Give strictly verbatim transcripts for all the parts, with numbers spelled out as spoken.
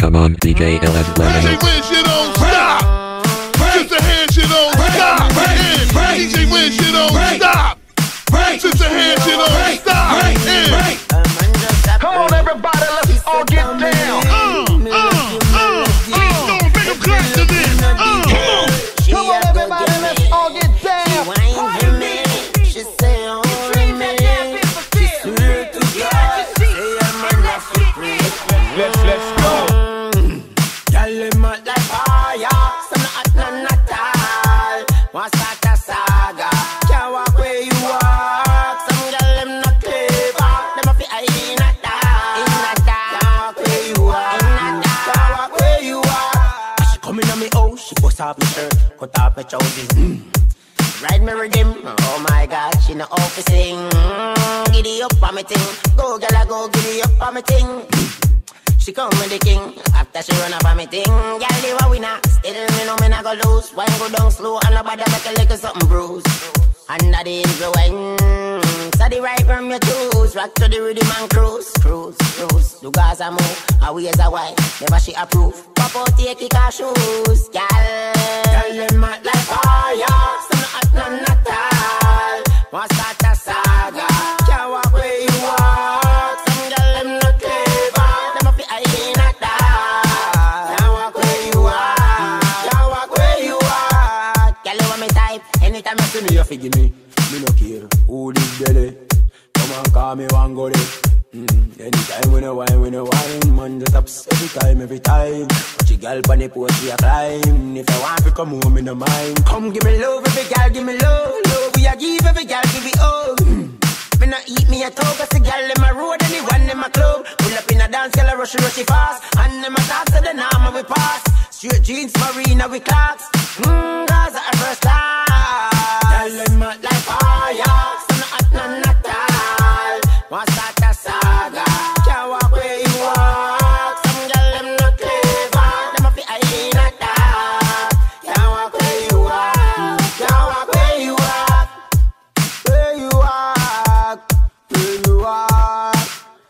Come on, D J L F Lemon. D J Win, shit on stop. Sister hand, shit on stop. And D J Win, shit on stop. Sister hand, shit on stop. And come on, everybody, let's all get down. uh, uh, uh, uh, don't make them clap to this. Uh, come on. Come on, everybody, let's all get down. She say on me, she swear to God, say I'm a nasty. Let's, let's go. Girl, them hot like fire, some not hot, none at all. Want start a saga, can't walk where you walk. Some girl, them not clever, them a fi in a dark. In a dark, can't walk where you walk. In a dark, can't walk where you walk. She come in on me house, she bust off my shirt, cut off my trousers. Mm. Ride me rhythm, oh my God, she know how to sing. Mm, giddy up on me ting, go girl, I go giddy up on me ting. She come with the king, after she run up on me ting. Girl, you a winner, still me know me not go lose. Wine go down slow, and nobody make a little something bruise. Under the influence, so the right from your choose. Rock to the rhythm and cruise, cruise, cruise. Do Gaza move, a ways a wine, never she approve. Pop out, take kick her shoes, girl. Girl, them hot like fire, some not hot, none at all. Want start a saga, can't walk where you walk. Some girl, them not clever, them a fi in a dark. Can't walk where you walk, can't walk where you walk. Girl, you want me type, anytime you see me, you fi give me. Me no care who this belly. Come and call me one go there. Mm, anytime when I wine, when I wine, man just ups every time, every time. She girl pon the post, she a climb. If I want to come home, in the mind. Come give me love, every girl give me love, love. We a give every girl give it all. Mm. Me not eat me a talk, cause the girl in my road, anyone in my club. Pull up in a dance, girl a rush, rushy fast. And them a talk to the norm, we pass. Straight jeans, marina, we clocks. Mmm, Gaza a first class. Girl them hot like fire, some not hot, none at all. Want start a saga, can't walk where you walk. Some girl them not clever, them a fi in a dark. Can't walk where you walk, can't walk where you walk. Where you walk, where you walk.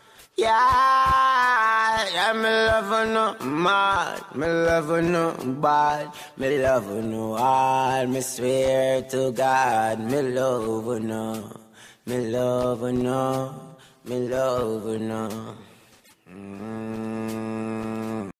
Yeah, yeah, me love her no mad, me love her no bad, me love her no hard, me swear to God, me love her no, me love her no, me love her no. Mm.